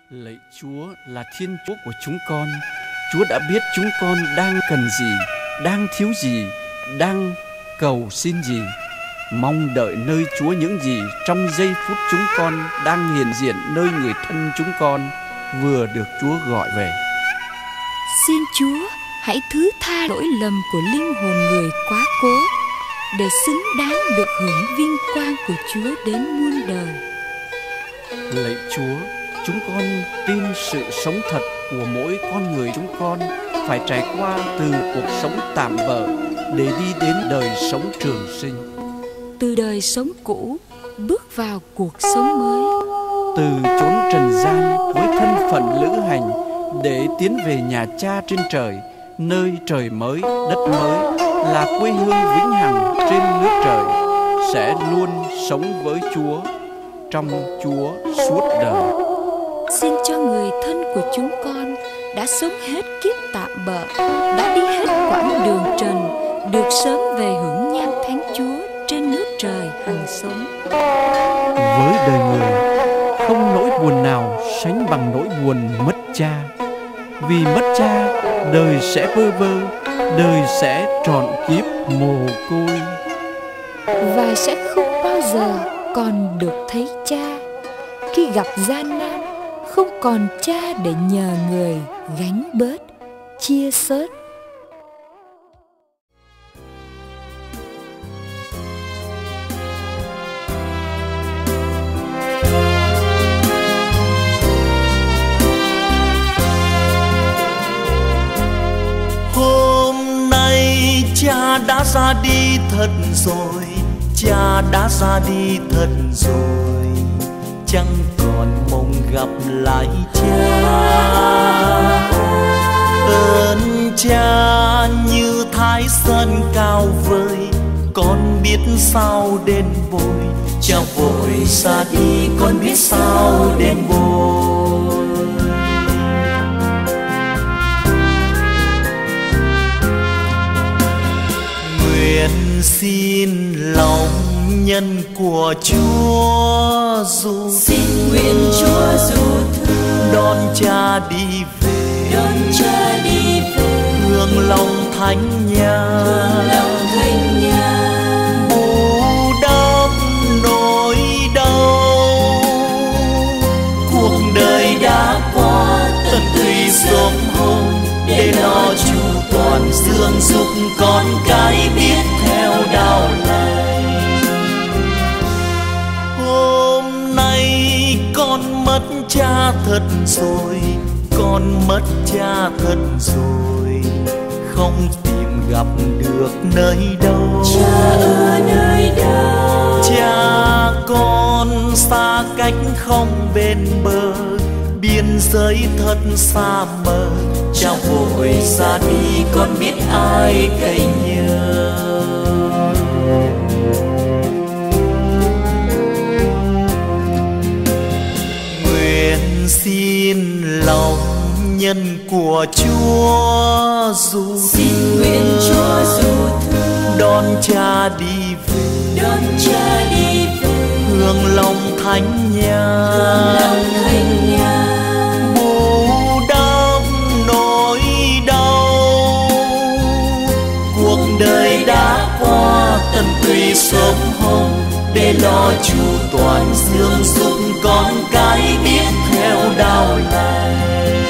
Lạy Chúa là Thiên Chúa của chúng con. Chúa đã biết chúng con đang cần gì, đang thiếu gì, đang cầu xin gì. Mong đợi nơi Chúa những gì trong giây phút chúng con đang hiện diện nơi người thân chúng con vừa được Chúa gọi về. Xin Chúa hãy thứ tha lỗi lầm của linh hồn người quá cố, để xứng đáng được hưởng vinh quang của Chúa đến muôn đời. Lạy Chúa, chúng con tin sự sống thật của mỗi con người chúng con phải trải qua từ cuộc sống tạm bợ để đi đến đời sống trường sinh. Từ đời sống cũ bước vào cuộc sống mới. Từ chốn trần gian với thân phận lữ hành để tiến về nhà Cha trên trời, nơi trời mới, đất mới, là quê hương vĩnh hằng trên nước trời, sẽ luôn sống với Chúa, trong Chúa suốt đời. Xin cho người thân của chúng con đã sống hết kiếp tạm bợ, đã đi hết quãng đường trần, được sớm về hưởng nhan thánh Chúa trên nước trời hằng sống. Với đời người, không nỗi buồn nào sánh bằng nỗi buồn mất cha. Vì mất cha, đời sẽ bơ vơ, đời sẽ trọn kiếp mồ côi, và sẽ không bao giờ còn được thấy cha. Khi gặp gian nan, không còn cha để nhờ người gánh bớt, chia xớt. Hôm nay cha đã ra đi thật rồi, cha đã ra đi thật rồi, chẳng còn mong gặp lại cha. Ơn cha như Thái Sơn cao vời, con biết sao đến vội. Cha vội ra đi, con biết sao đến vội. Nguyện xin lòng nhân của Chúa dù, xin nguyện Chúa dù thương đón cha đi về, đón cha đi về hương lòng thánh nhà, hương lòng thánh nhà, bù đắp nỗi đau. Cuộc đời đã qua tận tùy sớm hôm, để lo chu toàn dưỡng dục con cái biết theo đạo lành. Hôm nay con mất cha thật rồi, con mất cha thật rồi, không tìm gặp được nơi đâu. Cha ở nơi đâu? Cha con xa cách không bên bờ, biên giới thật xa mờ. Cha vội ra đi, con biết ai cậy nhờ. Nguyện xin lòng nhân của Chúa dù, xin nguyện Chúa dù thương đón cha đi về, đón cha đi về hương lòng thánh nhà, hương lòng thánh nhà, bù đắp nỗi đau. Cuộc đời đã qua tận tùy sớm hôm, để lo chu toàn dưỡng dục con cái biết theo đạo lành.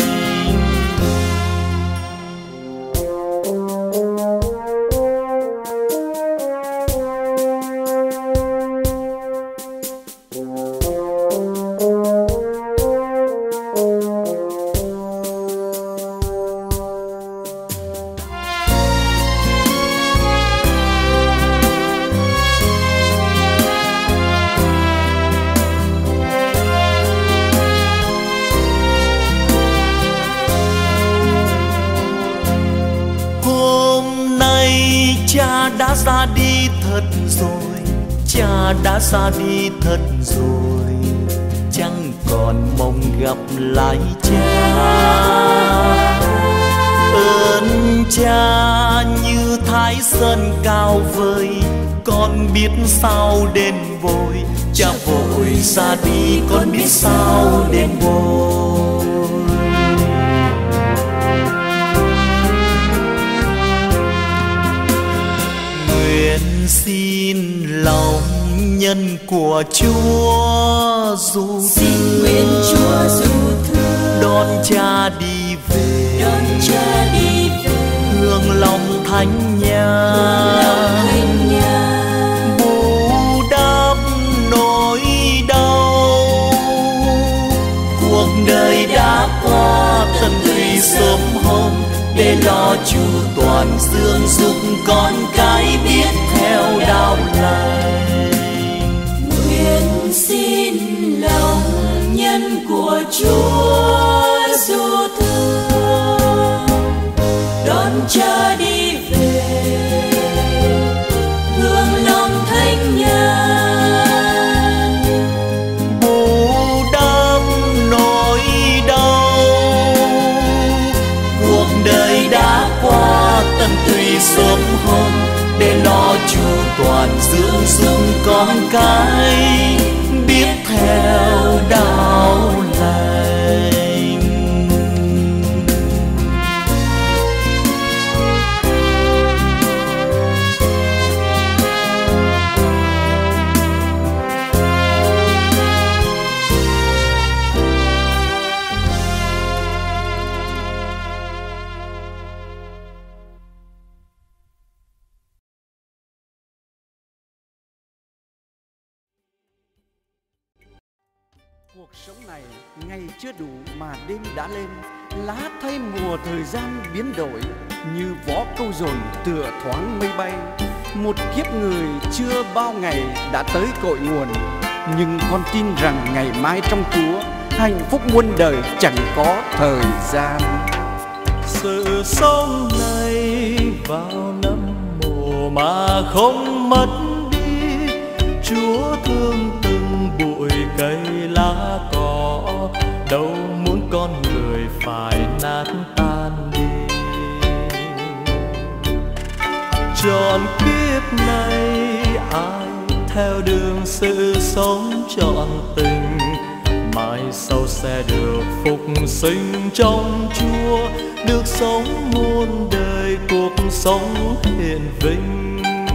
Cha đã ra đi thật rồi, cha đã ra đi thật rồi, chẳng còn mong gặp lại cha. Ơn cha như Thái Sơn cao vời, con biết sao đến vội. Cha vội ra đi, con biết sao đến vội. xin lòng nhân của Chúa dù Xin nguyện Chúa dù thương đón cha đi về, đón cha đi về hương lòng thánh nhà, thành nhà bù đắp nỗi đau. Cuộc đời đã qua tận tùy sớm hôm, để lo chu toàn dương dục con cái biết theo đạo lành. nguyện xin lòng nhân của Chúa dù thương đón cha đi về hương lòng thánh nhà Bù đắp nỗi đau. Cuộc đời đã qua tận tùy sớm hôm, để lo chu toàn dưỡng dục con cái biết theo đạo lành. Cuộc sống này ngày chưa đủ mà đêm đã lên, lá thay mùa thời gian biến đổi, như vó câu dồn tựa thoáng mây bay. Một kiếp người chưa bao ngày đã tới cội nguồn, nhưng con tin rằng ngày mai trong Chúa, hạnh phúc muôn đời chẳng có thời gian. Sự sống này vào năm mùa mà không mất đi, Chúa thương từng bụi cây lá cỏ, đâu muốn con người phải nát tan đi. Trọn kiếp này ai theo đường sự sống trọn tình, mai sau sẽ được phục sinh trong Chúa, được sống muôn đời cuộc sống hiền vinh.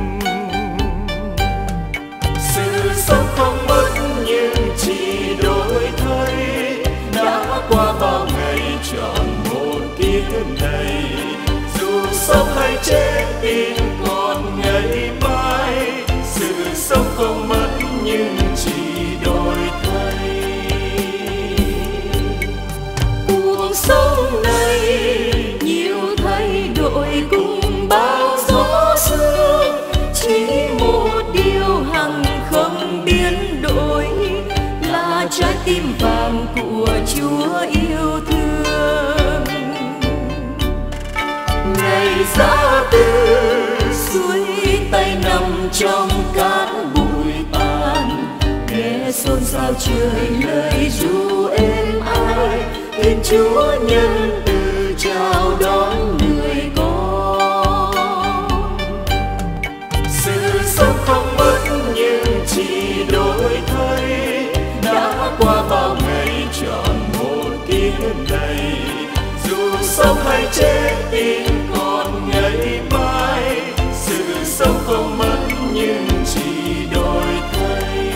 Sự sống không mất nhưng chỉ đổi thay, đã qua bao ngày trọn một kiếp này. Dù sống hay chết tin còn ngày mai, sự sống không mất nhưng chỉ đổi thay. cuộc sống này nhiều thay đổi cùng bao gió sương, chỉ một điều hằng không biến đổi là trái tim vàng của Chúa yêu thương. Ngày giá từ suối tay nằm trong cát bụi tàn, nghe xôn xao trời lời ru êm ái, Thiên Chúa nhân từ chào đón người con. Sự sống không mất nhưng chỉ đổi thay, đã qua bao ngày trọn một kiếp này. Dù sống hay chết tin còn ngày mai, sự sống không mất nhưng chỉ đổi thay.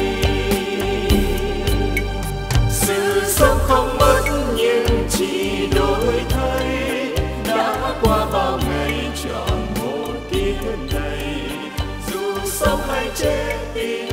Sự sống không mất nhưng chỉ đổi thay, đã qua bao ngày trọn một kiếp này. Dù sống hay chết tin